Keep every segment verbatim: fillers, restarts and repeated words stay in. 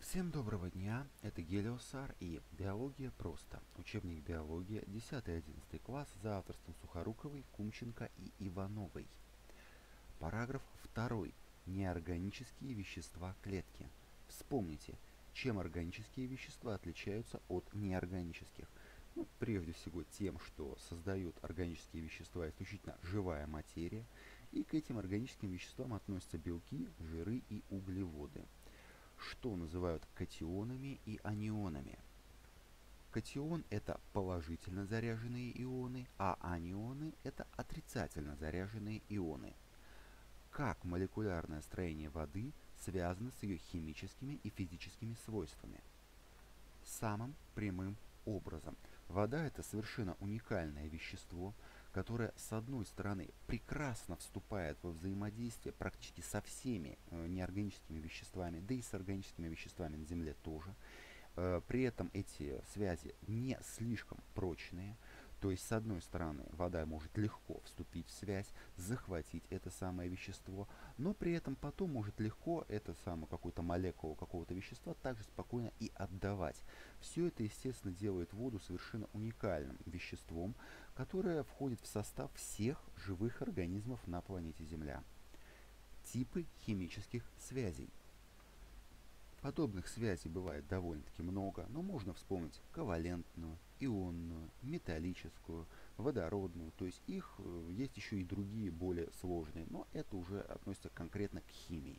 Всем доброго дня, это Гелиосар и «Биология просто». Учебник биология, десятый-одиннадцатый класс за авторством Сухоруковой, Кумченко и Ивановой. Параграф второй. Неорганические вещества клетки. Вспомните, чем органические вещества отличаются от неорганических. Ну, прежде всего тем, что создают органические вещества исключительно живая материя, и к этим органическим веществам относятся белки, жиры и углеводы, что называют катионами и анионами. Катион — это положительно заряженные ионы, а анионы — это отрицательно заряженные ионы. Как молекулярное строение воды связано с ее химическими и физическими свойствами? Самым прямым образом. Вода — это совершенно уникальное вещество, которое, с одной стороны, прекрасно вступает во взаимодействие практически со всеми э, неорганическими веществами, да и с органическими веществами на Земле тоже. Э, при этом эти связи не слишком прочные. То есть, с одной стороны, вода может легко вступить в связь, захватить это самое вещество, но при этом потом может легко это самое какую-то молекулу какого-то вещества также спокойно и отдавать. Все это, естественно, делает воду совершенно уникальным веществом, которое входит в состав всех живых организмов на планете Земля. Типы химических связей. Подобных связей бывает довольно-таки много, но можно вспомнить ковалентную, ионную, металлическую, водородную, то есть их э, есть еще и другие более сложные, но это уже относится конкретно к химии.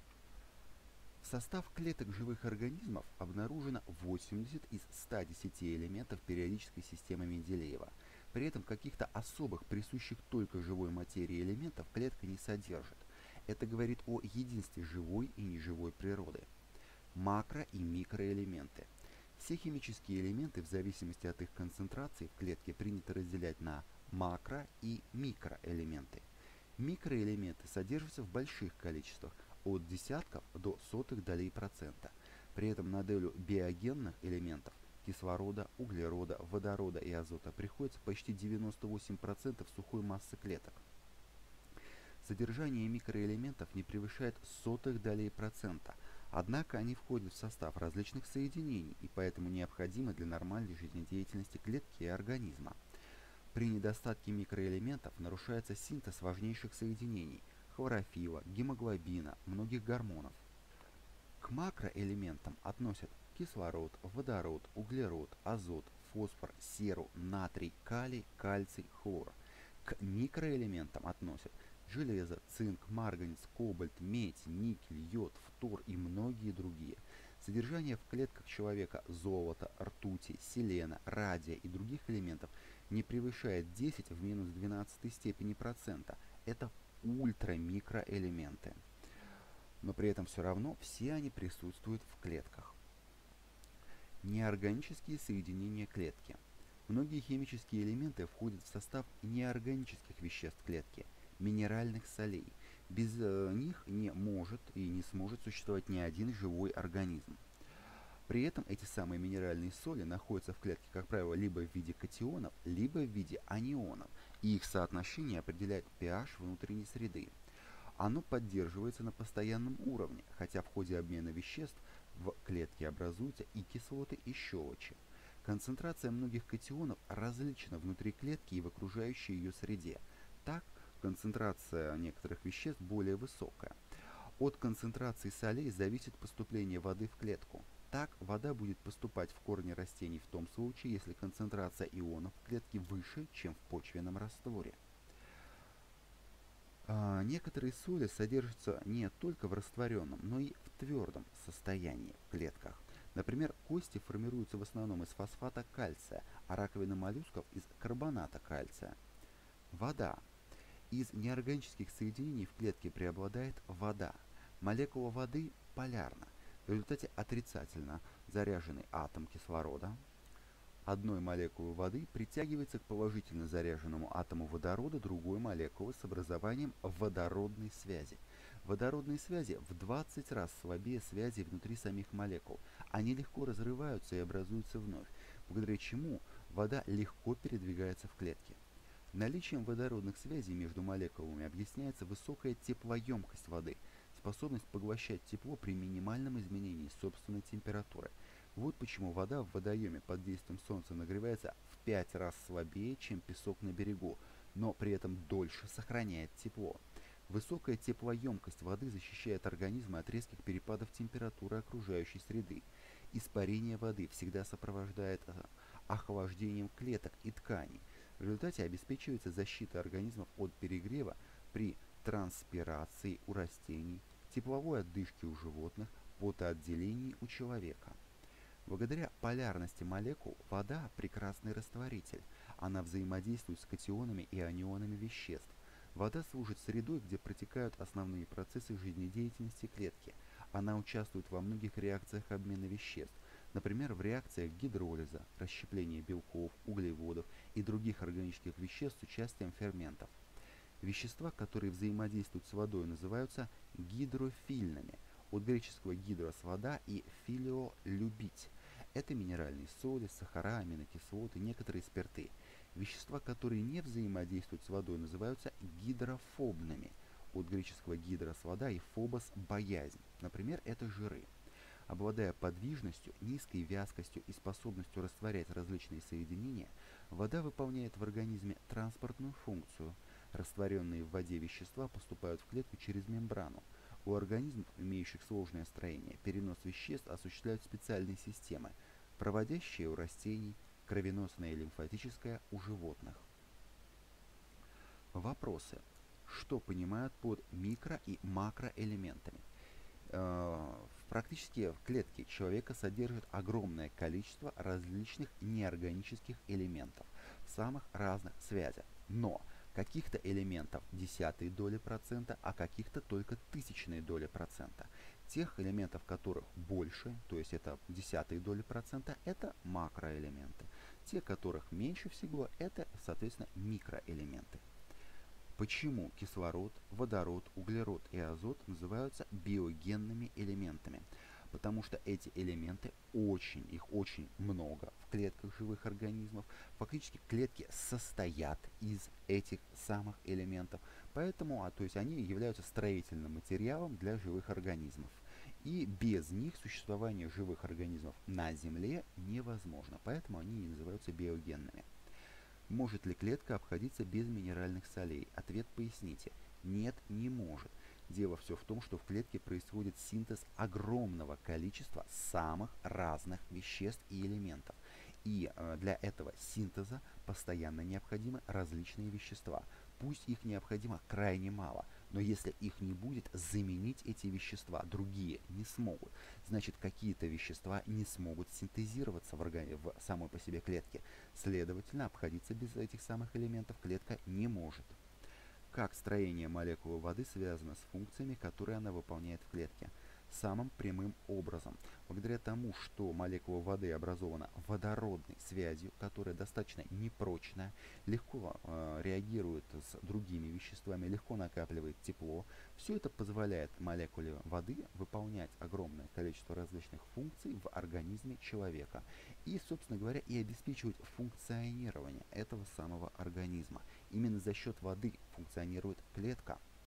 В состав клеток живых организмов обнаружено восемьдесят из ста десяти элементов периодической системы Менделеева. При этом каких-то особых, присущих только живой материи элементов клетка не содержит. Это говорит о единстве живой и неживой природы. Макро- и микроэлементы. Все химические элементы в зависимости от их концентрации в клетке принято разделять на макро- и микроэлементы. Микроэлементы содержатся в больших количествах, от десятков до сотых долей процента. При этом на долю биогенных элементов кислорода, углерода, водорода и азота приходится почти девяносто восемь процентов сухой массы клеток. Содержание микроэлементов не превышает сотых долей процента, однако они входят в состав различных соединений и поэтому необходимы для нормальной жизнедеятельности клетки и организма. При недостатке микроэлементов нарушается синтез важнейших соединений – хлорофилла, гемоглобина, многих гормонов. К макроэлементам относят кислород, водород, углерод, азот, фосфор, серу, натрий, калий, кальций, хлор. К микроэлементам относят железо, цинк, марганец, кобальт, медь, никель, йод, фтор и многие другие. Содержание в клетках человека золота, ртути, селена, радия и других элементов не превышает десять в минус двенадцатой степени процента. Это ультрамикроэлементы. Но при этом все равно все они присутствуют в клетках. Неорганические соединения клетки. Многие химические элементы входят в состав неорганических веществ клетки, минеральных солей. Без э, них не может и не сможет существовать ни один живой организм. При этом эти самые минеральные соли находятся в клетке, как правило, либо в виде катионов, либо в виде анионов, и их соотношение определяет pH внутренней среды. Оно поддерживается на постоянном уровне, хотя в ходе обмена веществ в клетке образуются и кислоты, и щелочи. Концентрация многих катионов различна внутри клетки и в окружающей ее среде. Так, концентрация некоторых веществ более высокая. От концентрации солей зависит поступление воды в клетку. Так, вода будет поступать в корни растений в том случае, если концентрация ионов в клетке выше, чем в почвенном растворе. А, некоторые соли содержатся не только в растворенном, но и в твердом состоянии в клетках. Например, кости формируются в основном из фосфата кальция, а раковины моллюсков из карбоната кальция. Вода. Из неорганических соединений в клетке преобладает вода. Молекула воды полярна. В результате отрицательно заряженный атом кислорода одной молекулы воды притягивается к положительно заряженному атому водорода другой молекулы с образованием водородной связи. Водородные связи в двадцать раз слабее связей внутри самих молекул. Они легко разрываются и образуются вновь, благодаря чему вода легко передвигается в клетке. Наличием водородных связей между молекулами объясняется высокая теплоемкость воды, способность поглощать тепло при минимальном изменении собственной температуры. Вот почему вода в водоеме под действием солнца нагревается в пять раз слабее, чем песок на берегу, но при этом дольше сохраняет тепло. Высокая теплоемкость воды защищает организмы от резких перепадов температуры окружающей среды. Испарение воды всегда сопровождает э, охлаждением клеток и тканей. В результате обеспечивается защита организмов от перегрева при транспирации у растений, тепловой отдышке у животных, потоотделении у человека. Благодаря полярности молекул вода – прекрасный растворитель. Она взаимодействует с катионами и анионами веществ. Вода служит средой, где протекают основные процессы жизнедеятельности клетки. Она участвует во многих реакциях обмена веществ, например, в реакциях гидролиза, расщепления белков, углеводов и других органических веществ с участием ферментов. Вещества, которые взаимодействуют с водой, называются гидрофильными. От греческого гидрос – вода и филио – любить. Это минеральные соли, сахара, аминокислоты, некоторые спирты. Вещества, которые не взаимодействуют с водой, называются гидрофобными. От греческого гидрос – вода и фобос – боязнь. Например, это жиры. Обладая подвижностью, низкой вязкостью и способностью растворять различные соединения, вода выполняет в организме транспортную функцию. Растворенные в воде вещества поступают в клетку через мембрану. У организмов, имеющих сложное строение, перенос веществ осуществляют специальные системы, проводящие у растений, кровеносная и лимфатическая у животных. Вопросы. Что понимают под микро- и макроэлементами? Практически в клетке человека содержит огромное количество различных неорганических элементов в самых разных связях. Но каких-то элементов десятые доли процента, а каких-то только тысячные доли процента. Тех элементов, которых больше, то есть это десятые доли процента, это макроэлементы. Те, которых меньше всего, это, соответственно, микроэлементы. Почему кислород, водород, углерод и азот называются биогенными элементами? Потому что эти элементы очень, их очень много в клетках живых организмов. Фактически клетки состоят из этих самых элементов. Поэтому, а, то есть они являются строительным материалом для живых организмов. И без них существование живых организмов на Земле невозможно. Поэтому они и называются биогенными. Может ли клетка обходиться без минеральных солей? Ответ поясните. Нет, не может. Дело все в том, что в клетке происходит синтез огромного количества самых разных веществ и элементов. И э, для этого синтеза постоянно необходимы различные вещества. Пусть их необходимо крайне мало, но если их не будет, заменить эти вещества другие не смогут. Значит, какие-то вещества не смогут синтезироваться в, органи- в самой по себе клетке. Следовательно, обходиться без этих самых элементов клетка не может. Как строение молекулы воды связано с функциями, которые она выполняет в клетке? Самым прямым образом. Благодаря тому, что молекула воды образована водородной связью, которая достаточно непрочная, легко э, реагирует с другими веществами, легко накапливает тепло, все это позволяет молекуле воды выполнять огромное количество различных функций в организме человека. И, собственно говоря, и обеспечивать функционирование этого самого организма. Именно за счет воды функционирует клетка.